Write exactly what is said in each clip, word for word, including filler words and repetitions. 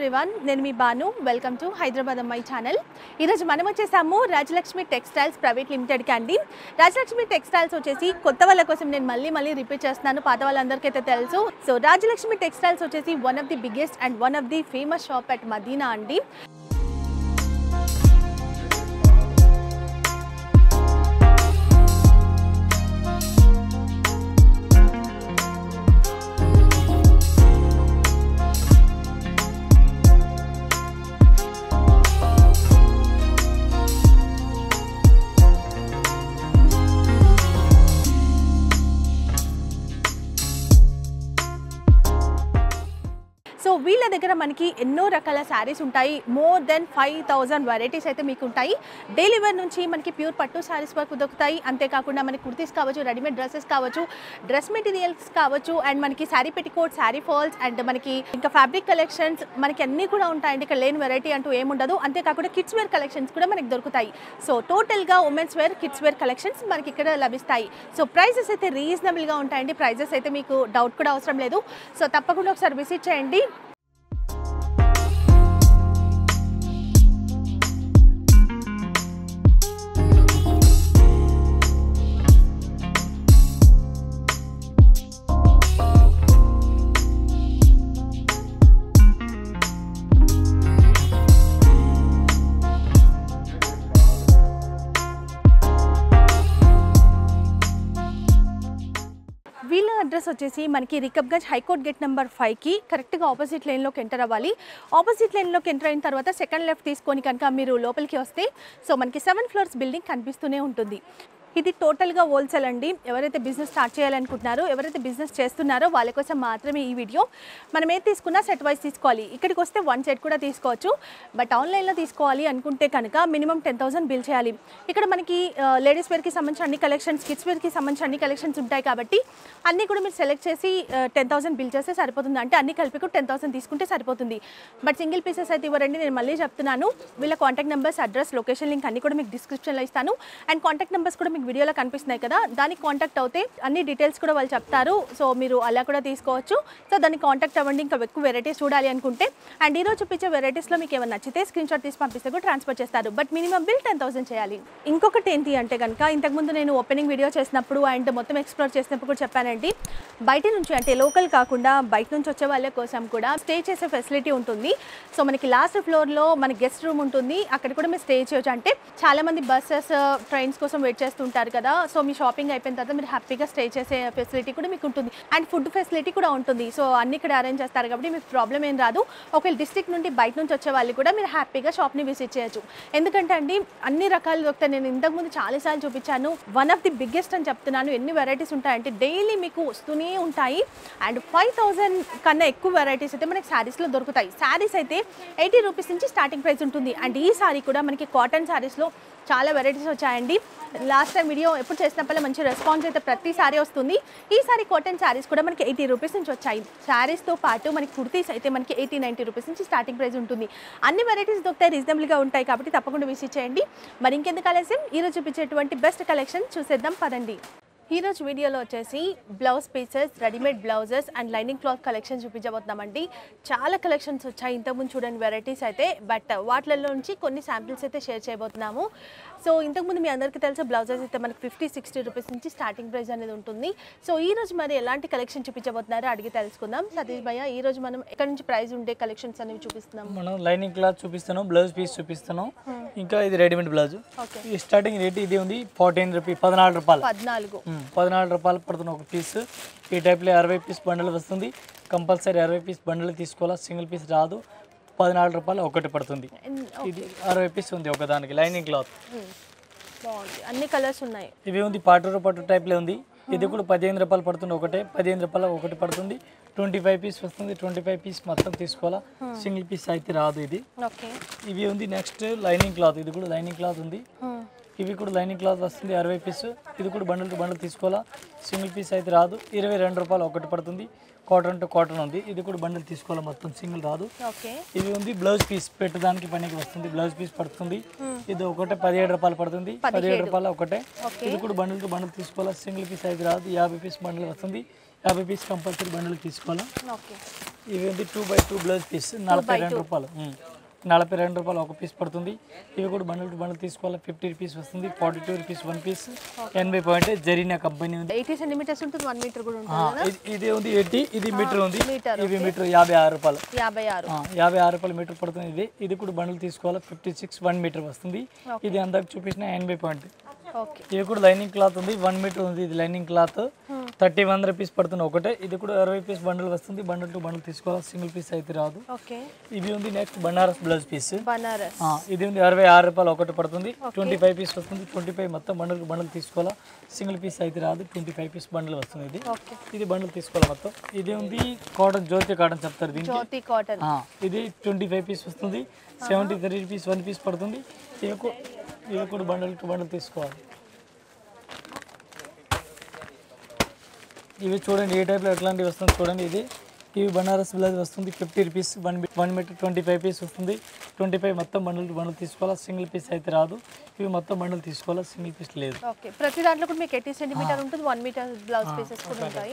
Everyone, నేను మీ Banu. Welcome to Hyderabad అమ్మాయి ఛానల్. ఈరోజు మనం వచ్చేసాము రాజలక్ష్మి టెక్స్టైల్స్ ప్రైవేట్ లిమిటెడ్కి అండి. రాజలక్ష్మి టెక్స్టైల్స్ వచ్చేసి కొత్త వాళ్ళ కోసం నేను మళ్ళీ మళ్ళీ రిపీట్ చేస్తున్నాను, పాత వాళ్ళందరికీ అయితే తెలుసు. సో రాజలక్ష్మి టెక్స్టైల్స్ వచ్చేసి one of the biggest and one of the famous shop at Madina అండి. సో వీళ్ళ దగ్గర మనకి ఎన్నో రకాల శారీస్ ఉంటాయి. More than five thousand varieties అయితే మీకు ఉంటాయి. డైలీ వేర్ నుంచి మనకి ప్యూర్ పట్టు శారీస్ వరకు దొరుకుతాయి. అంతేకాకుండా మనకి కుర్తీస్ కావచ్చు, రెడీమేడ్ డ్రెస్సెస్ కావచ్చు, డ్రెస్ మెటీరియల్స్ కావచ్చు, అండ్ మనకి sari petticoat, sari falls, and మనకి ఇంకా ఫ్యాబ్రిక్ కలెక్షన్స్ మనకి అన్నీ కూడా ఉంటాయండి. ఇక్కడ లేని వెరైటీ అంటూ ఏముండదు. అంతేకాకుండా కిడ్స్ వేర్ కలెక్షన్స్ కూడా మనకి దొరుకుతాయి. సో టోటల్గా women's wear, kids wear collections మనకి ఇక్కడ లభిస్తాయి. సో ప్రైజెస్ అయితే రీజనబుల్గా ఉంటాయండి. ప్రైజెస్ అయితే మీకు డౌట్ కూడా అవసరం లేదు. సో తప్పకుండా ఒకసారి విజిట్ చేయండి. వీళ్ళ అడ్రస్ వచ్చేసి మనకి రికబ్గంజ్ హైకోర్ట్ గేట్ నెంబర్ ఫైవ్కి కరెక్ట్గా ఆపోజిట్ లైన్లోకి ఎంటర్ అవ్వాలి. ఆపోజిట్ లైన్లోకి ఎంటర్ అయిన తర్వాత సెకండ్ లెఫ్ట్ తీసుకొని కనుక మీరు లోపలికి వస్తే సో మనకి సెవెన్ ఫ్లోర్స్ బిల్డింగ్ కనిపిస్తూనే ఉంటుంది. ఇది టోటల్గా హోల్సేల్ అండి. ఎవరైతే బిజినెస్ స్టార్ట్ చేయాలనుకుంటున్నారో, ఎవరైతే బిజినెస్ చేస్తున్నారో వాళ్ళ కోసం మాత్రమే ఈ వీడియో. మనం ఏది తీసుకున్నా సెట్ వైజ్ తీసుకోవాలి. ఇక్కడికి వస్తే వన్ సెట్ కూడా తీసుకోవచ్చు. బట్ ఆన్లైన్లో తీసుకోవాలి అనుకుంటే కనుక మినిమం టెన్ థౌసండ్ బిల్ చేయాలి. ఇక్కడ మనకి లేడీస్ వేర్కి సంబంధించిన అన్ని కలెక్షన్స్, కిడ్స్ వేర్కి సంబంధించిన అన్ని కలెక్షన్స్ ఉంటాయి కాబట్టి అన్నీ కూడా మీరు సెలెక్ట్ చేసి టెన్ థౌసండ్ బిల్ చేస్తే సరిపోతుంది. అంటే అన్ని కలిపి కూడా టెన్ థౌసండ్ తీసుకుంటే సరిపోతుంది. బట్ సింగిల్ పీసెస్ అయితే ఇవ్వరండి. నేను మళ్ళీ చెప్తున్నాను. వీళ్ళ contact numbers, address, location link అన్ని కూడా మీకు డిస్క్రిప్షన్లో ఇస్తాను. అండ్ కాంటాక్ట్ నెంబర్స్ కూడా మీకు వీడియోలో కనిపిస్తున్నాయి కదా, దానికి కాంటాక్ట్ అవుతే అన్ని డీటెయిల్స్ కూడా వాళ్ళు చెప్తారు. సో మీరు అలా కూడా తీసుకోవచ్చు. సో దానికి కాంటాక్ట్ అవ్వండి ఇంకా ఎక్కువ వెరైటీస్ చూడాలి అనుకుంటే. అండ్ ఈరోజు చూపించే వెరైటీస్లో మీకు ఏమైనా నచ్చితే స్క్రీన్ షాట్ తీసి పంపిస్తే కూడా ట్రాన్స్ఫర్ చేస్తారు. But minimum bill ten thousand చేయాలి. ఇంకొకటి ఏంటి అంటే కనుక ఇంతకుముందు నేను ఓపెనింగ్ వీడియో చేసినప్పుడు అండ్ మొత్తం ఎక్స్ప్లోర్ చేసినప్పుడు కూడా చెప్పానండి, బయట నుంచి అంటే లోకల్ కాకుండా బయట నుంచి వచ్చే వాళ్ళ కోసం కూడా స్టే చేసే ఫెసిలిటీ ఉంటుంది. సో మనకి లాస్ట్ ఫ్లోర్లో మన గెస్ట్ రూమ్ ఉంటుంది. అక్కడ కూడా మీరు స్టే చేయొచ్చు. అంటే చాలామంది బస్సెస్, ట్రైన్స్ కోసం వెయిట్ చేస్తుంటారు కదా. సో మీ షాపింగ్ అయిపోయిన తర్వాత మీరు హ్యాపీగా స్టే చేసే ఫెసిలిటీ కూడా మీకు ఉంటుంది. అండ్ ఫుడ్ ఫెసిలిటీ కూడా ఉంటుంది. సో అన్ని ఇక్కడ అరేంజ్ చేస్తారు కాబట్టి మీకు ప్రాబ్లం ఏం రాదు. ఒకవేళ డిస్ట్రిక్ట్ నుండి బయట నుంచి వచ్చే వాళ్ళు కూడా మీరు హ్యాపీగా షాప్ని విజిట్ చేయొచ్చు. ఎందుకంటే అండి అన్ని రకాలు దొరుకుతాయి. నేను ఇంతకుముందు చాలాసార్లు చూపించాను. వన్ ఆఫ్ ది బిగ్గెస్ట్ అని చెప్తున్నాను. ఎన్ని వెరైటీస్ ఉంటాయంటే డైలీ మీకు వస్తూనే ఉంటాయి. అండ్ ఫైవ్ థౌజండ్ కన్నా ఎక్కువ వెరైటీస్ అయితే మనకి శారీస్లో దొరుకుతాయి. శారీస్ అయితే ఎయిటీ రూపీస్ నుంచి స్టార్టింగ్ ప్రైస్ ఉంటుంది. అండ్ ఈ సారీ కూడా మనకి కాటన్ శారీస్లో చాలా వెరైటీస్ వచ్చాయండి. లాస్ట్ టైం వీడియో ఎప్పుడు చేసినప్పుడే మంచి రెస్పాన్స్ అయితే ప్రతి సారీ వస్తుంది. ఈసారి కాటన్ శారీస్ కూడా మనకి ఎయిటీ రూపీస్ నుంచి వచ్చాయి. శారీస్తో పాటు మనకి కుర్తీస్ అయితే మనకి ఎయిటీ నైంటీ రూపీస్ నుంచి స్టార్టింగ్ ప్రైస్ ఉంటుంది. అన్ని వెరైటీస్ దొరుకుతాయి, రీజనబుల్గా ఉంటాయి కాబట్టి తప్పకుండా విజిట్ చేయండి. మరి ఇంకెందుకు ఆలస్యం, ఈరోజు చూపించేటువంటి బెస్ట్ కలెక్షన్ చూసేద్దాం పదండి. ఈరోజు వీడియోలో వచ్చేసి blouse pieces, readymade blouses and lining cloth collection చూపించబోతున్నామండి. చాలా కలెక్షన్స్ వచ్చాయి ఇంతకుముందు చూడండి వెరైటీస్ అయితే. బట్ వాటిల్లో నుంచి కొన్ని శాంపిల్స్ అయితే షేర్ చేయబోతున్నాము. సో ఇంతకుముందు మీ అందరికీ తెలుసు బ్లౌజెస్ అయితే మనకి ఫిఫ్టీ సిక్స్టీ రూపీస్ నుంచి స్టార్టింగ్ ప్రైస్ అనేది ఉంటుంది. సో ఈ రోజు మరి ఎలాంటి కలెక్షన్ చూపించబోతున్నారో అడిగి తెలుసుకుందాం. సతీష్ భయ్య, ఈ రోజు మనం ఎక్కడ నుంచి ప్రైస్ ఉండే కలెక్షన్స్ అనేవి చూపిస్తున్నాం? మనం లైనింగ్ క్లాత్ చూపిస్తున్నాం, బ్లౌజ్ పీస్ చూపిస్తున్నాం, ఇంకా ఇది రెడీమేడ్ బ్లౌజ్. ఈ స్టార్టింగ్ రేట్ ఇది ఉంది ఫోర్టీన్ రూపీ పద్నాలుగు రూపాయలు పద్నాలుగు పద్నాలుగు రూపాయలు పడుతుంది ఒక పీస్. ఈ టైప్లో అరవై పీస్ బండలు వస్తుంది. కంపల్సరీ అరవై పీస్ బండలు తీసుకోవాలా, సింగిల్ పీస్ రాదు. పద్నాలుగు రూపాయలు ఒకటి పడుతుంది. ఇది అరవై పీస్ ఉంది ఒకదానికి లైనింగ్ క్లాత్. అన్ని కలర్స్ ఉన్నాయి. ఇవి ఉంది పాటూరు పట్టు టైప్లో ఉంది. ఇది కూడా పదిహేను రూపాయలు పడుతుంది ఒకటే. పదిహేను రూపాయలు ఒకటి పడుతుంది. ట్వంటీ ఫైవ్ పీస్ వస్తుంది. ట్వంటీ ఫైవ్ పీస్ మొత్తం తీసుకోవాలా, సింగిల్ పీస్ అయితే రాదు ఇది. ఇవి ఉంది నెక్స్ట్ లైనింగ్ క్లాత్. ఇది కూడా లైనింగ్ క్లాత్ ఉంది. ఇవి కూడా లైనింగ్ క్లాత్ వస్తుంది అరవై పీస్. ఇది కూడా బండల్ టు బండల్ తీసుకోవాలా, సింగిల్ పీస్ అయితే రాదు. ఇరవై రెండు రూపాయలు ఒకటి పడుతుంది. కాటన్ టు కాటన్ ఉంది. ఇది కూడా బండల్ తీసుకోవాలి, మొత్తం సింగిల్ రాదు. ఇది ఉంది బ్లౌజ్ పీస్, పెట్టడానికి పనికి వస్తుంది. బ్లౌజ్ పీస్ పడుతుంది. ఇది ఒకటే పదిహేడు రూపాయలు పడుతుంది. పదిహేడు రూపాయలు ఒకటే. ఇది కూడా బండల్ టు బండల్ తీసుకోవాలి, సింగిల్ పీస్ అయితే రాదు. యాభై పీస్ బండల్ వస్తుంది. యాభై పీస్ కంపల్సరీ బండల్ తీసుకోవాలా. ఓకే, ఇవి ఉంది two by two blouse piece నలభై రెండు రూపాయలు నలభై రెండు రూపాయలు ఒక పీస్ పడుతుంది. ఇవి కూడా బండల్ టు బండల్ తీసుకోవాలి. ఫిఫ్టీ రూపీస్ వస్తుంది, forty two rupees one piece. ఎనభై పాయింట్ జరీనా కంపెనీ ఉంది. ఎయిటీ సెంటీమీటర్స్ ఉంటుంది, వన్ మీటర్ కూడా ఉంటుంది. ఇది ఉంది ఎయిటీ, ఇది మీటర్ ఉంది. ఇవి మీటర్ యాభై ఆరు రూపాయలు యాభై ఆరు యాభై ఆరు రూపాయలు మీటర్ పడుతుంది. ఇది ఇది కూడా బండల్ తీసుకోవాలి. ఫిఫ్టీ సిక్స్ వన్ మీటర్ వస్తుంది. ఇది అందాక చూపించిన ఎనభై పాయింట్. ఇది కూడా లైనింగ్ క్లాత్ ఉంది, వన్ మీటర్ ఉంది. ఇది lining cloth thirty one rupees పడుతుంది ఒకటే. ఇది కూడా అరవై పీస్ బండల్ వస్తుంది. బండల్ టు బండల్ తీసుకోవాలి, సింగిల్ పీస్ అయితే రాదు. ఇవి ఉంది నెక్స్ట్ బనారస్ బ్లౌజ్ పీస్. ఇది ఉంది అరవై ఆరు రూపాయలు ఒకటి పడుతుంది. ట్వంటీ ఫైవ్ పీస్ వస్తుంది. ట్వంటీ ఫైవ్ మొత్తం బండల్ బండల్ తీసుకోవాలా, సింగిల్ పీస్ అయితే రాదు. ట్వంటీ ఫైవ్ పీస్ బండల్ వస్తుంది. ఇది ఇది బండల్ తీసుకోవాలి మొత్తం. ఇది ఉంది కాటన్, జ్యోతి కాటన్ చెప్తారు దీనికి. ఇది ట్వంటీ ఫైవ్ పీస్ వస్తుంది. Seventy three piece one piece పడుతుంది. ఇవి ఇవి కూడా బండల్ టు బండల్ తీసుకోవాలి. ఇవి చూడండి ఏ టైప్లో ఎట్లాంటివి వస్తుంది చూడండి. ఇది ఇవి బనారస్ బ్లౌజ్ వస్తుంది. Fifty rupees one one metre twenty five piece వస్తుంది. ట్వంటీ ఫైవ్ మొత్తం బండల్ టు బండల్ తీసుకోవాలా, సింగిల్ పీస్ అయితే రాదు. ఇవి మొత్తం బండల్ తీసుకోవాలా, సింగిల్ పీస్ లేదు. ప్రతి దాంట్లో కూడా మీకు ఎయిటీ సెంటీమీటర్ ఉంటుంది, వన్ మీటర్ బ్లౌజ్ పీసెస్ కూడా ఉంటాయి.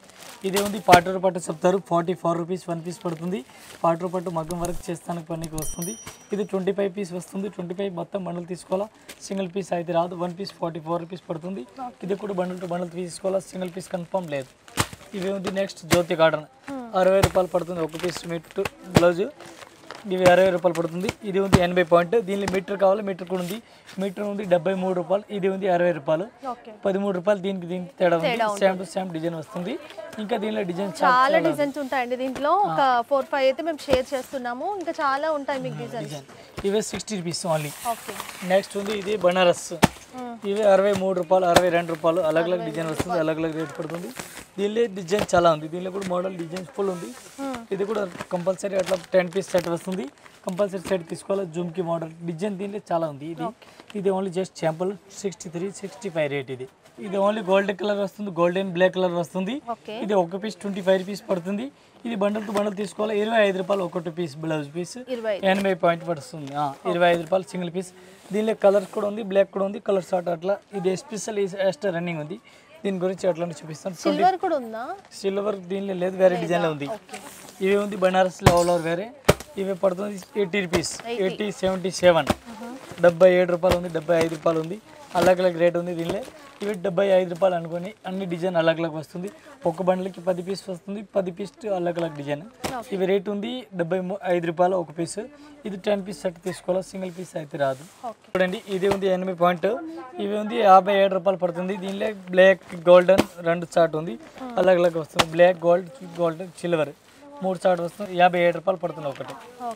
ఇదే ఉంది పాటూరు పట్టు చెప్తారు. Forty four rupees one piece పడుతుంది. పాటూరు పట్టు మగ్గం వర్క్ చేస్తానికి పనికి వస్తుంది. ఇది ట్వంటీ ఫైవ్ పీస్ వస్తుంది. ట్వంటీ ఫైవ్ మొత్తం బండల్ తీసుకోవాలా, సింగిల్ పీస్ అయితే రాదు. One piece forty four rupees పడుతుంది. ఇది కూడా బండల్ టు బండల్ తీసుకోవాలా, సింగిల్ పీస్ కన్ఫర్మ్ లేదు. ఇవి ఉంది నెక్స్ట్ జ్యోతి కాటన్, అరవై రూపాయలు పడుతుంది ఒక పీస్ మీటర్ బ్లౌజ్. ఇవి అరవై రూపాయలు పడుతుంది. ఇది ఉంది ఎనభై పాయింట్. దీనిలో మీటర్ కావాలి, మీటర్ కూడా ఉంది. మీటర్ ఉంది డెబ్బై మూడు రూపాయలు. ఇది ఉంది అరవై రూపాయలు, పదమూడు రూపాయలు. దీనికి దీనికి తేడా ఉంది. సేమ్ టు సేమ్ డిజైన్ వస్తుంది. ఇంకా దీనిలో డిజైన్ చాలా డిజైన్స్ ఉంటాయండి. దీంట్లో ఒక ఫోర్ ఫైవ్ అయితే మేము షేర్ చేస్తున్నాము, ఇంకా చాలా ఉంటాయి మీకు డిజైన్స్. ఇవే సిక్స్టీ రూపీస్ ఓన్లీ. నెక్స్ట్ ఉంది ఇది బనారస్. ఇవి అరవై మూడు రూపాయలు, అరవై రెండు రూపాయలు. అలగ్ అలగ్ డిజైన్ వస్తుంది, అలగ్ అలగ్ రేట్ పడుతుంది. దీనిలో డిజైన్ చాలా ఉంది. దీనిలో కూడా మోడల్ డిజైన్స్ ఫుల్ ఉంది. ఇది కూడా కంపల్సరీ అట్లా టెన్ పీస్ సెట్ వస్తుంది. కంపల్సరీ సెట్ తీసుకోవాలి. జుమ్కి మోడల్ డిజైన్ దీనిలో చాలా ఉంది. ఇది ఇది only just sample sixty three sixty five rate. ఇది ఇది ఓన్లీ గోల్డెన్ కలర్ వస్తుంది, గోల్డెన్ బ్లాక్ కలర్ వస్తుంది. ఇది ఒక పీస్ ట్వంటీ ఫైవ్ రూపీస్ పడుతుంది. ఇది బండల్ టు బండల్ తీసుకోవాలి. ఇరవై ఐదు రూపాయలు ఒకటి పీస్ బ్లౌజ్ పీస్, ఎనభై పాయింట్ పడుతుంది. ఇరవై ఐదు రూపాయలు సింగిల్ పీస్. దీనిలో కలర్స్ కూడా ఉంది, బ్లాక్ కూడా ఉంది, కలర్ షార్ట్ అట్లా. ఇది ఎస్పెషల్ ఎక్స్ట్రా రన్నింగ్ ఉంది. దీని గురించి అట్లా చూపిస్తాను. సిల్వర్ కూడా ఉందా? సిల్వర్ దీనిలో లేదు, వేరే డిజైన్లో ఉంది. ఇవి ఉంది బనారస్ లో ఆల్ ఓవర్ వేరే. ఇవి పడుతుంది eighty rupees, eighty seventy seven. డెబ్బై ఏడు రూపాయలు ఉంది, డెబ్బై ఐదు రూపాయలు ఉంది. అలగ్ అలగ్ రేట్ ఉంది దీనిలో. ఇవి డెబ్బై ఐదు రూపాయలు అనుకోని అన్ని డిజైన్ అలగ్ అలగ్ వస్తుంది. ఒక బండ్లకి పది పీస్ వస్తుంది, పది పీస్ అలగ్ అలగ్ డిజైన్. ఇవి రేట్ ఉంది డెబ్బై ఐదు రూపాయలు ఒక పీస్. ఇది టెన్ పీస్ సెట్ తీసుకోవాలి, సింగిల్ పీస్ అయితే రాదు. చూడండి ఇది ఉంది ఎనిమిది పాయింట్. ఇవి ఉంది యాభై ఏడు రూపాయలు పడుతుంది. దీనిలో బ్లాక్ గోల్డెన్ రెండు చార్ట్ ఉంది, అలగ్ అలగ్ వస్తుంది. బ్లాక్ గోల్డ్ గోల్డ్ సిల్వర్ మూడు చార్ట్ వస్తుంది. యాభై ఏడు రూపాయలు పడుతుంది ఒకటి.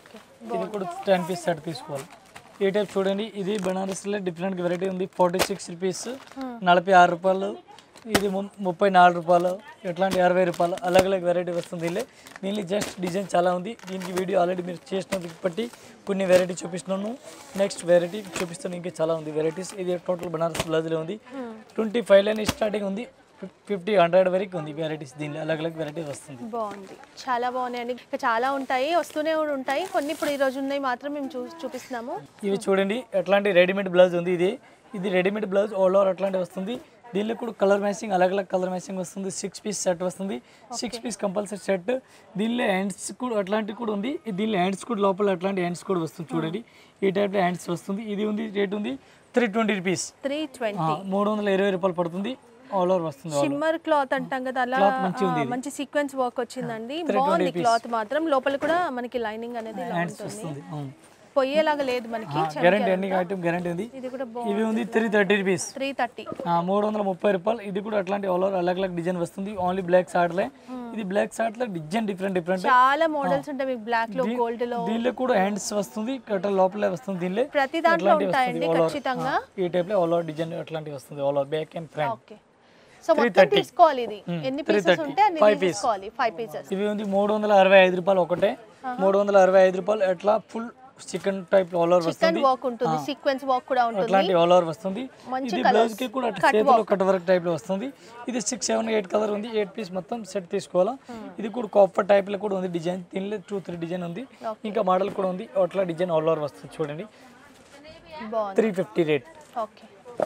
ఇది కూడా టెన్ పీస్ సెట్ తీసుకోవాలి. ఈ టైప్ చూడండి. ఇది బనారస్లో డిఫరెంట్ వెరైటీ ఉంది. ఫార్టీ సిక్స్ రూపీస్, నలభై ఆరు రూపాయలు. ఇది ముప్పై నాలుగు రూపాయలు, ఎట్లాంటి అరవై రూపాయలు. అలగ్ అలగ్ వెరైటీ వస్తుంది. దీనిలో దీనిలో జస్ట్ డిజైన్ చాలా ఉంది. దీనికి వీడియో ఆల్రెడీ మీరు చేసినందుకు బట్టి కొన్ని వెరైటీ చూపిస్తున్నాను. నెక్స్ట్ వెరైటీ చూపిస్తాను, ఇంకా చాలా ఉంది వెరైటీస్. ఇది టోటల్ బనారస్ బ్లౌజ్లో ఉంది. ట్వంటీ ఫైవ్ లైన్ స్టార్టింగ్ ఉంది, ఫిఫ్టీ హండ్రెడ్ వరకు ఉంది వెరైటీస్. దీనిలో అలగ్ అలగ్ వెరైటీ వస్తుంది. బాగుంది, చాలా బాగున్నాయండి. ఇంకా చాలా ఉంటాయి, వస్తూనే కూడా ఉంటాయి. కొన్ని ఇప్పుడు ఈ రోజు ఉన్నాయి మాత్రం మేము చూ చూపిస్తున్నాము. ఇవి చూడండి ఎట్లాంటి రెడీమేడ్ బ్లౌజ్ ఉంది. ఇది ఇది రెడీమేడ్ బ్లౌజ్ ఆల్ ఓవర్ అట్లాంటి వస్తుంది. దీనిలో కూడా కలర్ మ్యాచింగ్ అలగ్ అలగ్ కలర్ మ్యాచింగ్ వస్తుంది. సిక్స్ పీస్ సెట్ వస్తుంది. Six piece compulsory set. దీనిలో హ్యాండ్స్ కూడా అట్లాంటివి కూడా ఉంది. దీనిలో హ్యాండ్స్ కూడా లోపల అట్లాంటి హ్యాండ్స్ కూడా వస్తుంది. చూడండి ఈ టైప్లో హ్యాండ్స్ వస్తుంది. ఇది ఉంది రేట్ ఉంది three twenty rupees, three twenty మూడు వందల ఇరవై రూపాయలు పడుతుంది. ఆల్ ఓవర్ వస్తుంది. షిమ్మర్ క్లాత్ అంటాం కదా, అలా మంచి సీక్వెన్స్ వర్క్ వచ్చిందండి. బాగుంది క్లాత్ మాత్రం. లోపల కూడా మనకి లైనింగ్ అనేది ఇలా ఉంటుంది, పొయ్యేలాగా లేదు మనకి. గ్యారెంటీ అన్ని ఐటమ్ గ్యారెంటీ ఉంది. ఇవి ఉంది three thirty rupees, three thirty మూడు వందల ముప్పై రూపాయలు. ఇది కూడా అట్లాంటి ఆల్ ఓవర్ అలగ్ అలగ్ డిజైన్ వస్తుంది. ఓన్లీ బ్లాక్ షార్ట్ లే. ఇది బ్లాక్ షార్ట్ లో డిజైన్ డిఫరెంట్ డిఫరెంట్ చాలా మోడల్స్ ఉంటాయి మీకు. బ్లాక్ లో, గోల్డ్ లో. దీనిలో కూడా హ్యాండ్స్ వస్తుంది, కట్ట లోపలే వస్తుంది. దీనిలో ప్రతి దాంట్లో ఉంటాయండి ఖచ్చితంగా. ఈ టైప్ లో ఆల్ ఓవర్ డిజైన్ అట్లాంటివి వస్తుంది. All over back and front. Okay, so మొత్తం తీసుకోవాలి. ఇది ఎన్ని పీసెస్ ఉంటే అన్ని తీసుకోవాలి. Five pieces. ఇవి ఉంది మూడు వందల అరవై ఐదు రూపాయలు ఒకటే. మూడు వందల అరవై ఐదు రూపాయలు. ఎట్లా full chikan type all over వస్తుంది. వర్క్ ఉంటుంది, సీక్వెన్స్ వర్క్ కూడా ఉంటుంది. అట్లాంటి ఆల్ ఓవర్ వస్తుంది. ఇది బ్లౌజ్ కి కూడా చేతిలో కట్ వర్క్ టైప్ లో వస్తుంది. ఇది సిక్స్ సెవెన్ ఎయిట్ కలర్ ఉంది. ఎయిట్ పీస్ మొత్తం సెట్ తీసుకోవాలా. ఇది కూడా కాపర్ టైప్ లో కూడా ఉంది డిజైన్. దీనిలో టూ త్రీ డిజైన్ ఉంది. ఇంకా మోడల్ కూడా ఉంది. అట్లా డిజైన్ ఆల్ ఓవర్ వస్తుంది. చూడండి త్రీ ఫిఫ్టీ రేట్. ఓకే,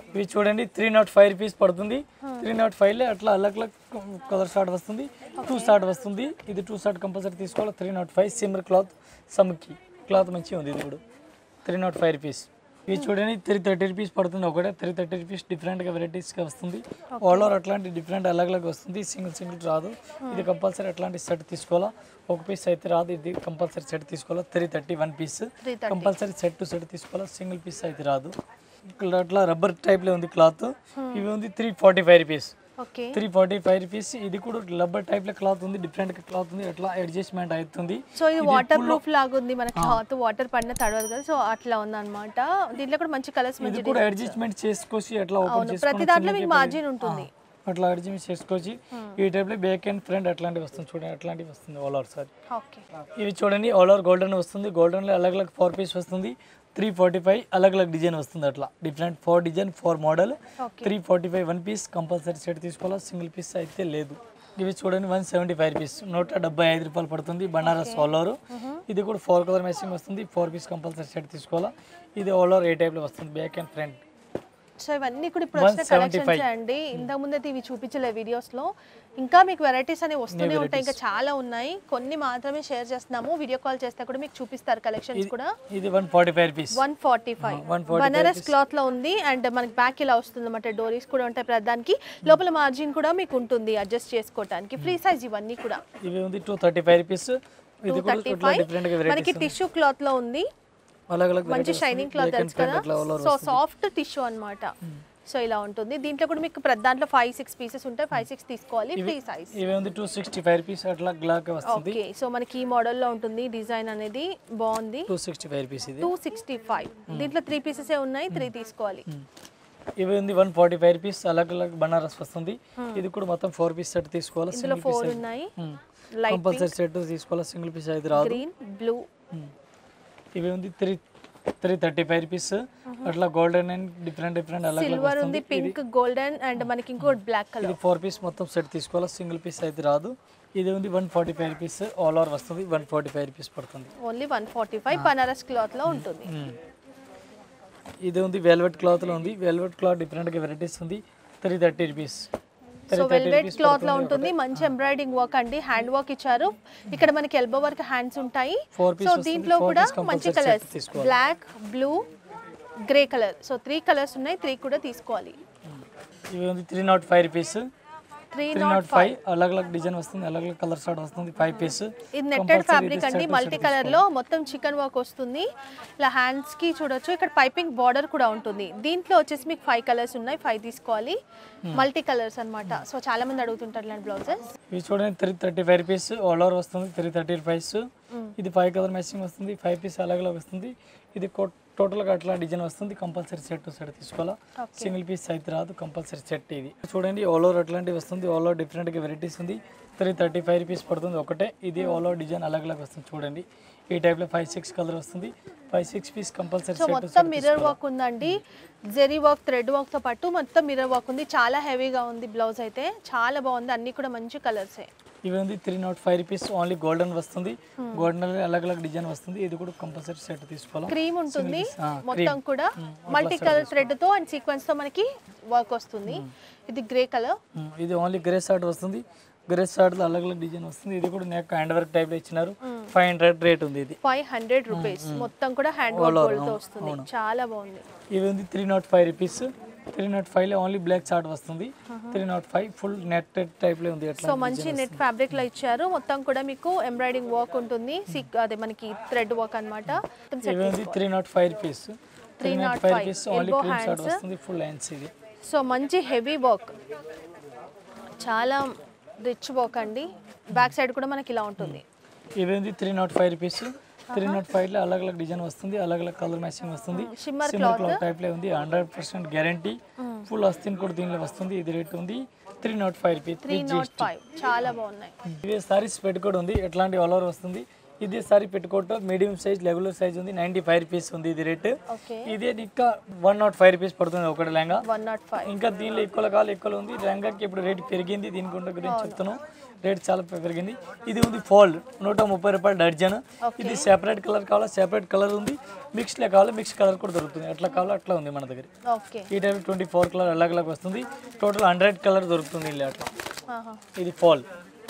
ఇవి చూడండి త్రీ నాట్ ఫైవ్ రూపీస్ పడుతుంది. త్రీ నాట్ ఫైవ్లో అట్లా అలగ్ అలగ్ కలర్ షార్ట్ వస్తుంది, టూ షార్ట్ వస్తుంది. ఇది టూ షార్ట్ కంపల్సరీ తీసుకోవాలి. Three nought five shimmer cloth సమ్కి క్లాత్ మంచిగా ఉంది. ఇది కూడా త్రీ నాట్ ఫైవ్ రూపీస్. ఇవి చూడండి త్రీ థర్టీ రూపీస్ పడుతుంది. ఒకటే త్రీ థర్టీ రూపీస్ డిఫరెంట్గా వెరైటీస్గా వస్తుంది. ఆల్ ఓవర్ అట్లాంటి డిఫరెంట్ అలగ్ అలగ్ వస్తుంది. సింగిల్ సింగిల్ రాదు. ఇది కంపల్సరీ అట్లాంటి సెట్ తీసుకోవాలా. ఒక పీస్ అయితే రాదు. ఇది కంపల్సరీ సెట్ తీసుకోవాలా. Three thirty one piece compulsory set to set తీసుకోవాలా. సింగిల్ పీస్ అయితే రాదు. అట్లా రబ్బర్ టైప్లో ఉంది క్లాత్. ఇవి ఉంది three forty five rupees. Three forty five rupees. ఇది కూడా రబ్బర్ టైప్ లో క్లాత్ ఉంది. డిఫరెంట్ క్లాత్ ఉంది. అట్లా అడ్జస్ట్మెంట్ అవుతుంది. సో ఇది వాటర్ ప్రూఫ్ లాగా ఉంది. మన క్లాత్ వాటర్ పడిన తడవదు కదా. సో అట్లా ఉంది అనమాట. దీంట్లో కూడా మంచి కలర్స్ ఇది కూడా అడ్జస్ట్మెంట్ చేసుకోవచ్చు. అట్లా ఓపెన్ చేసుకోవచ్చు. ప్రతి దాంట్లో మీకు మార్జిన్ ఉంటుంది. అట్లా అడ్జస్ట్ చేసుకోవచ్చు. ఈ టైప్ లో బ్యాక్ అండ్ ఫ్రంట్ అట్లాంటివి వస్తుంది. చూడండి అట్లాంటివి వస్తుంది ఆల్ ఓవర్ సారీ. ఇవి చూడండి ఆల్ ఓవర్ గోల్డెన్ వస్తుంది. గోల్డెన్ లో అలగ్ అలగ్ ఫోర్ పీస్ వస్తుంది. త్రీ ఫార్టీ ఫైవ్ అలగ్ అలగ్ డిజైన్ వస్తుంది. అట్లా different four design four model. Three forty five one piece compulsory set తీసుకోవాలా. సింగిల్ పీస్ అయితే లేదు. ఇవి చూడండి వన్ సెవెంటీ ఫైవ్ రూపీస్. నూట డెబ్బై ఐదు రూపాయలు పడుతుంది. Banaras all over. ఇది కూడా ఫోర్ కలర్ మ్యాచింగ్ వస్తుంది. ఫోర్ పీస్ కంపల్సరీ సెట్ తీసుకోవాలా. ఇది ఆల్ ఓవర్ ఏ టైప్లో వస్తుంది. Back and front. సో ఇవన్నీ కూడా ఇప్పుడు వచ్చిన కలెక్షన్స్ అండి. ఇంతకు ముందు అయితే ఇవి చూపించలే వీడియోస్ లో. ఇంకా మీకు వెరైటీస్ అనేవి వస్తూనే ఉంటాయి. ఇంకా చాలా ఉన్నాయి. కొన్ని మాత్రమే షేర్ చేస్తున్నాము. వీడియో కాల్ చేస్తే కూడా మీకు చూపిస్తారు కలెక్షన్స్ కూడా. ఇది one forty five rupees. One forty five Banaras cloth లో ఉంది. అండ్ మనకి బ్యాక్ ఇలా వస్తుంది అన్నమాట. డోరీస్ కూడా ఉంటాయి ప్రధానికి. లోపల మార్జిన్ కూడా మీకు ఉంటుంది అడ్జస్ట్ చేసుకోవడానికి. ఫ్రీ సైజ్ ఇవన్నీ కూడా. ఇవి ఉంది టూ థర్టీ ఫైవ్ రూపీస్. ఇది కూడా డిఫరెంట్ గా వెరైటీస్. మనకి టిష్యూ క్లాత్ లో ఉంది. అలగ్ అలగ్ మంచి షైనింగ్ క్లాత్ తెలుసు కదా. సో సాఫ్ట్ టిష్యూ అన్నమాట. సో ఇలా ఉంటుంది. దీంట్లో కూడా మీకు ప్రతి దాంట్లో ఫైవ్ సిక్స్ పీసెస్ ఉంటాయి. ఫైవ్ సిక్స్ తీసుకోవాలి. Free size. ఇవి ఉంది టూ సిక్స్టీ ఫైవ్ రూపీస్. అట్లా గ్లాక్ వస్తుంది. ఓకే. సో మనకి ఈ మోడల్ లో ఉంటుంది. డిజైన్ అనేది బాగుంది. Two sixty five rupees. ఇది టూ సిక్స్టీ ఫైవ్. దీంట్లో త్రీ పీసెస్ ఉన్నాయి. త్రీ తీసుకోవాలి. ఇవి ఉంది వన్ ఫార్టీ ఫైవ్ రూపీస్. అలగ్ అలగ్ బనారస్ వస్తుంది. ఇది కూడా మొత్తం ఫోర్ పీస్ సెట్ తీసుకోవాలి. ఇందులో ఫోర్ ఉన్నాయి. కంపల్సరీ సెట్ తీసుకోవాలి. సింగిల్ పీస్ అయితే రాదు. Green blue. ఇవి ఉంది three three thirty five rupees. అట్లా గోల్డెన్ అండ్ డిఫరెంట్ డిఫరెంట్ అలా సిల్వర్ ఉంది, పింక్, గోల్డెన్ అండ్ మనకి ఇంకోటి బ్లాక్ కలర్. ఇది ఫోర్ పీస్ మొత్తం సెట్ తీసుకోవాలి. సింగిల్ పీస్ అయితే రాదు. ఇది ఉంది one forty five rupees. All over వస్తుంది. వన్ ఫార్టీ ఫైవ్ రూపీస్ పడుతుంది. Only one forty five Banaras cloth లో ఉంటుంది. ఇది ఉంది వెల్వెట్ క్లాత్ లో ఉంది. వెల్వెట్ క్లాత్ డిఫరెంట్ గా వెరైటీస్ ఉంది. Three thirty rupees. So velvet cloth లో ఉంటుంది. మంచి ఎంబ్రాయిడింగ్ వర్క్ అండి. హ్యాండ్ వర్క్ ఇచ్చారు. ఇక్కడ మనకి ఎల్బో వర్క్ హ్యాండ్స్ ఉంటాయి. సో దీంట్లో కూడా మంచి colours black, blue, grey colour. So three colours ఉన్నాయి. త్రీ కూడా తీసుకోవాలి. ఇవి ఉంది three nought five rupees. Three nought five అలగ్ అలగ్ డిజైన్ వస్తుంది. అలగ్ అలగ్ కలర్ షార్ట్ వస్తుంది. Five piece. ఇది నెట్టెడ్ ఫ్యాబ్రిక్ అండి. మల్టీ కలర్ లో మొత్తం చికెన్ వర్క్ వస్తుంది. ఇలా హ్యాండ్స్ కి చూడొచ్చు. ఇక్కడ పైపింగ్ బార్డర్ కూడా ఉంటుంది. దీంట్లో వచ్చేసి మీకు ఫైవ్ కలర్స్ ఉన్నాయి. ఫైవ్ తీసుకోవాలి. మల్టీ కలర్స్ అన్నమాట. సో చాలా మంది అడుగుతుంటారు ఇలాంటి బ్లౌజెస్. ఇవి చూడండి three thirty five rupees. All over వస్తుంది. Three thirty rupees. ఇది ఫైవ్ కలర్ మ్యాచింగ్ వస్తుంది. ఫైవ్ పీస్ అలగ్ అలగ్ వస్తుంది. ఇది టోటల్గా అట్లా డిజైన్ వస్తుంది. కంపల్సరీ సెట్ టు సెట్ తీసుకోవాలా. సింగిల్ పీస్ అయితే రాదు. Compulsory set. ఇది చూడండి ఆల్ ఓవర్ అట్లాంటివి వస్తుంది. ఆల్ ఓవర్ డిఫరెంట్గా వెరైటీస్ ఉంది. త్రీ థర్టీ ఫైవ్ రూపీస్ పడుతుంది ఒకటే. ఇది ఆల్ ఓవర్ డిజైన్ అలగ్ అలగ్ వస్తుంది. చూడండి ఈ టైప్లో ఫైవ్ సిక్స్ కలర్ వస్తుంది. Five six piece compulsory. So మొత్తం మిర్రర్ వర్క్ ఉందండి. జెరీ వర్క్, థ్రెడ్ వర్క్ తో పాటు మొత్తం మిర్రర్ వర్క్ ఉంది. చాలా హెవీగా ఉంది బ్లౌజ్ అయితే. చాలా బాగుంది. అన్ని కూడా మంచి కలర్సే. ఇవి ఉంది three nought five rupees. Only golden వస్తుంది. గోల్డెన్ అలగ్ అలగ్ డిజైన్ వస్తుంది. ఇది కూడా కంపల్సరీ సెట్ తీసుకోవాలి. క్రీమ్ ఉంటుంది మొత్తం కూడా. మల్టీ కలర్ థ్రెడ్ తో అండ్ సీక్వెన్స్ తో మనకి వర్క్ వస్తుంది. ఇది గ్రే కలర్. ఇది ఓన్లీ గ్రే షార్ట్ వస్తుంది. గ్రే షార్ట్ లో అలగ్ అలగ్ డిజైన్ వస్తుంది. ఇది కూడా నెక్ హ్యాండ్ వర్క్ టైప్ లో ఇచ్చినారు. ఫైవ్ హండ్రెడ్ రేట్ ఉంది. ఇది ఫైవ్ హండ్రెడ్ రూపీస్. మొత్తం కూడా హ్యాండ్ వర్క్ గోల్డ్ తో వస్తుంది. చాలా బాగుంది. ఇవి ఉంది three nought five rupees. Three nought five లో ఓన్లీ బ్లాక్ చార్ట్ వస్తుంది. Three nought five full net type లో ఉంది. సో మంచి నెట్ ఫ్యాబ్రిక్ లో ఇచ్చారు. మొత్తం కూడా మీకు ఎంబ్రాయిడింగ్ వర్క్ ఉంటుంది. అదే మనకి థ్రెడ్ వర్క్ అన్నమాట. ఇవి ఉంది three nought five rupees. Three nought five rupees only cream chart వస్తుంది. Full lines. ఇది సో మంచి హెవీ వర్క్. చాలా రిచ్ వర్క్ అండి. బ్యాక్ సైడ్ కూడా మనకి ఇలా ఉంటుంది. ఇవి ఉంది three nought five rupees. Three nought five లో అలగ్ అలగ్ డిజైన్ వస్తుంది. అలగ్ అలగ్ కలర్ మ్యాచింగ్ వస్తుంది. షిమ్మర్ క్లాత్ టైప్ లో ఉంది. Hundred percent guarantee. ఫుల్ వస్తుంది కూడా దీనిలో వస్తుంది. ఇది రేట్ ఉంది three nought five rupees. Three nought five చాలా బాగున్నాయి. ఇవి సారీస్ పెట్టుకోవడం ఉంది. ఎట్లాంటి ఆల్ ఓవర్ వస్తుంది. ఇది సారీ పెట్టుకోవటం మీడియం సైజ్ రెగ్యులర్ సైజ్ ఉంది నైన్టీ ఫైవ్ రూపీస్ ఉంది ఇది రేట్ ఇది ఇంకా వన్ నాట్ ఫైవ్ రూపీస్ పడుతుంది ఒకటి లెహంగా ఇంకా దీనిలో ఎక్కువ కావాలి ఎక్కువ ఉంది లెహంగాకి ఇప్పుడు రేట్ పెరిగింది దీని గురించి చెప్తున్నాం రేట్ చాలా పెరిగింది ఇది ఉంది ఫోల్డ్ నూట ముప్పై రూపాయలు డర్జన్ ఇది సెపరేట్ కలర్ కావాలా సెపరేట్ కలర్ ఉంది మిక్స్ లో కావాలా మిక్స్ కలర్ కూడా దొరుకుతుంది ఎట్లా కావాలో అట్లా ఉంది మన దగ్గర ఈ టైప్ ట్వంటీ ఫోర్ కలర్ అలగ్ అలగ్ వస్తుంది టోటల్ హండ్రెడ్ కలర్ దొరుకుతుంది ఇలా అట్లా ఇది ఫాల్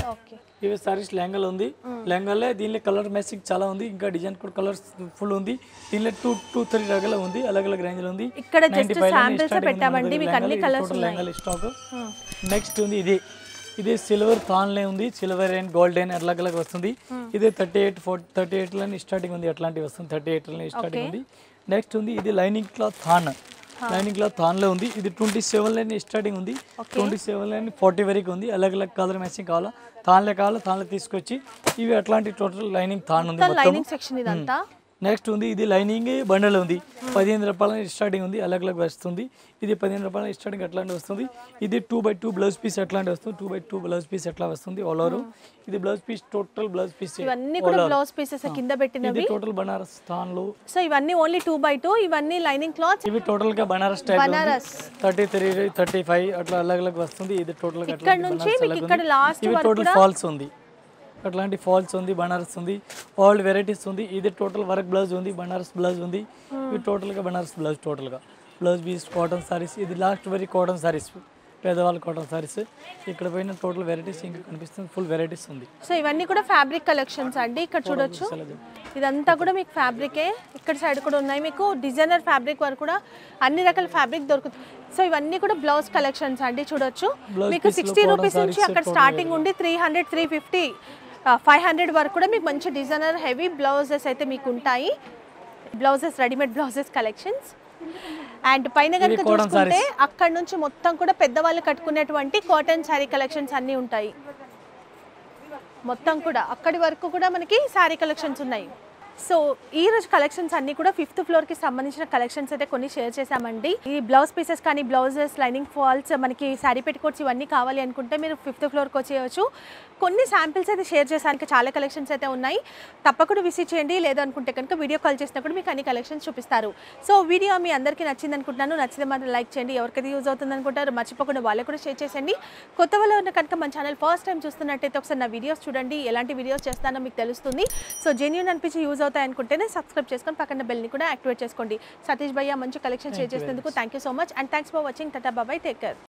ఇవి సారీస్ లెహంగాలు ఉంది లెహంగాలే దీనిలో కలర్ మ్యాచింగ్ చాలా ఉంది ఇంకా డిజైన్ కూడా కలర్స్ ఫుల్ ఉంది దీనిలో టూ టూ త్రీ రకాల ఉంది అలగ్ అలగ్ రేంజ్ లో ఉంది ఇక్కడ జస్ట్ శాంపిల్స్ పెట్టామండి మీకు అన్ని కలర్స్ ఉన్నాయి లెహంగాల స్టాక్ నెక్స్ట్ ఉంది ఇది ఇది సిల్వర్ థాన్లే ఉంది సిల్వర్ అండ్ గోల్డెన్ అలగ్ అలగ్ వస్తుంది ఇది thirty eight four thirty eight లోనే స్టార్టింగ్ ఉంది అట్లాంటివి వస్తుంది థర్టీ ఎయిట్ లోనే స్టార్టింగ్ ఉంది నెక్స్ట్ ఉంది ఇది లైనింగ్ క్లాత్ థాన్ లైనింగ్ క్లాత్ థాన్లో ఉంది ఇది ట్వంటీ సెవెన్ లైన్ స్టార్టింగ్ ఉంది ట్వంటీ సెవెన్ లైన్ ఫార్టీ వరకు ఉంది అలగ్ అలగ్ కలర్ మ్యాచింగ్ కావాలా థాన్లే కావాలా థాన్లే తీసుకొచ్చి ఇవి అట్లాంటి టోటల్ లైనింగ్ థాన్ ఉంది మొత్తం నెక్స్ట్ ఉంది ఇది లైనింగ్ బండల్ ఉంది పదిహేను రూపాయల స్టార్టింగ్ ఉంది అలగ్ అలగ్ వస్తుంది ఇది పదిహేను రూపాయల స్టార్టింగ్ అట్లాంటి వస్తుంది ఇది two by two blouse piece అట్లాంటి వస్తుంది two by two blouse piece ఎట్లా వస్తుంది ఆల్ ఓవర్ ఇది blouse piece total blouse piece ఇవన్నీ కూడా బ్లౌజ్ పీసెస్ కింద పెట్టినవి ఇది టోటల్ బనారస్ స్థాన్లో సో ఇవన్నీ ఓన్లీ టూ బై టూ ఇవన్నీ లైనింగ్ క్లాత్స్ ఇవి టోటల్ గా Banaras type Banaras thirty three thirty five అట్లా అలగ్ అలగ్ వస్తుంది ఇది టోటల్ గా ఇక్కడ నుంచి మీకు ఇక్కడ లాస్ట్ ఇవి టోటల్ ఫాల్స్ ఉంది అట్లాంటి ఫాల్స్ ఉంది బనారస్ ఉంది ఆల్ వెరైటీస్ ఉంది ఇది టోటల్ వర్క్ బ్లౌజ్ ఉంది బనారస్ బ్లౌజ్ ఉంది ఇది టోటల్ గా బనారస్ బ్లౌజ్ టోటల్ గా బ్లౌజ్ పీస్ కాటన్ సారీస్ ఇది లాస్ట్ వరకు కాటన్ సారీస్ పేదవాళ్ళ కాటన్ సారీస్ ఇక్కడ పైన టోటల్ వెరైటీస్ ఇంకా కనిపిస్తుంది ఫుల్ వెరైటీస్ ఉంది సో ఇవన్నీ కూడా ఫ్యాబ్రిక్ కలెక్షన్స్ అండి ఇక్కడ చూడొచ్చు ఇదంతా కూడా మీకు ఫ్యాబ్రికే ఇక్కడ సైడ్ కూడా ఉన్నాయి మీకు డిజైనర్ ఫ్యాబ్రిక్ వరకు కూడా అన్ని రకాల ఫ్యాబ్రిక్ దొరుకుతుంది సో ఇవన్నీ కూడా బ్లౌజ్ కలెక్షన్స్ అండి చూడొచ్చు మీకు సిక్స్టీ రూపీస్ నుంచి అక్కడ స్టార్టింగ్ ఉండి three hundred three fifty five hundred వరకు కూడా మీకు మంచి డిజైనర్ హెవీ బ్లౌజెస్ అయితే మీకు ఉంటాయి blouses readymade blouses collections and పైన కనుక చూసుకుంటే అక్కడ నుంచి మొత్తం కూడా పెద్దవాళ్ళు కట్టుకునేటువంటి కాటన్ శారీ కలెక్షన్స్ అన్నీ ఉంటాయి మొత్తం కూడా అక్కడి వరకు కూడా మనకి శారీ కలెక్షన్స్ ఉన్నాయి సో ఈ రోజు కలెక్షన్స్ అన్ని కూడా ఫిఫ్త్ ఫ్లోర్ కి సంబంధించిన కలెక్షన్స్ అయితే కొన్ని షేర్ చేశామండి ఈ బ్లౌజ్ పీసెస్ కానీ బ్లౌజెస్ లైనింగ్ ఫాల్స్ మనకి శారీ పెట్టుకోవచ్చు ఇవన్నీ కావాలి అనుకుంటే మీరు ఫిఫ్త్ ఫ్లోర్కి వచ్చేయచ్చు కొన్ని శాంపిల్స్ అయితే షేర్ చేసానికి చాలా కలెక్షన్స్ అయితే ఉన్నాయి తప్పకుండా విజిట్ చేయండి లేదనుకుంటే కనుక వీడియో కాల్ చేసినప్పుడు మీకు అన్ని కలెక్షన్స్ చూపిస్తారు సో వీడియో మీ అందరికీ నచ్చింది అనుకుంటున్నాను నచ్చితే మాత్రం లైక్ చేయండి ఎవరికైతే యూజ్ అవుతుంది అనుకుంటారు మర్చిపోకుండా వాళ్ళకి కూడా షేర్ చేయండి కొత్త వాళ్ళు ఉన్న కనుక మన ఛానల్ ఫస్ట్ టైం చూస్తున్నట్టయితే ఒకసారి నా వీడియోస్ చూడండి ఎలాంటి వీడియోస్ చేస్తానో మీకు తెలుస్తుంది సో జెన్యూన్ అనిపించి యూజ్ అవుతాయి అనుకుంటేనే సబ్స్క్రైబ్ చేసుకొని పక్కన బెల్ని కూడా యాక్టివేట్ చేసుకోండి సతీష్ భయ్య మంచి కలెక్షన్ షేర్ చేసినందుకు thank you so much and thanks for watching టాటా బాబాయ్ టేక్ కేర్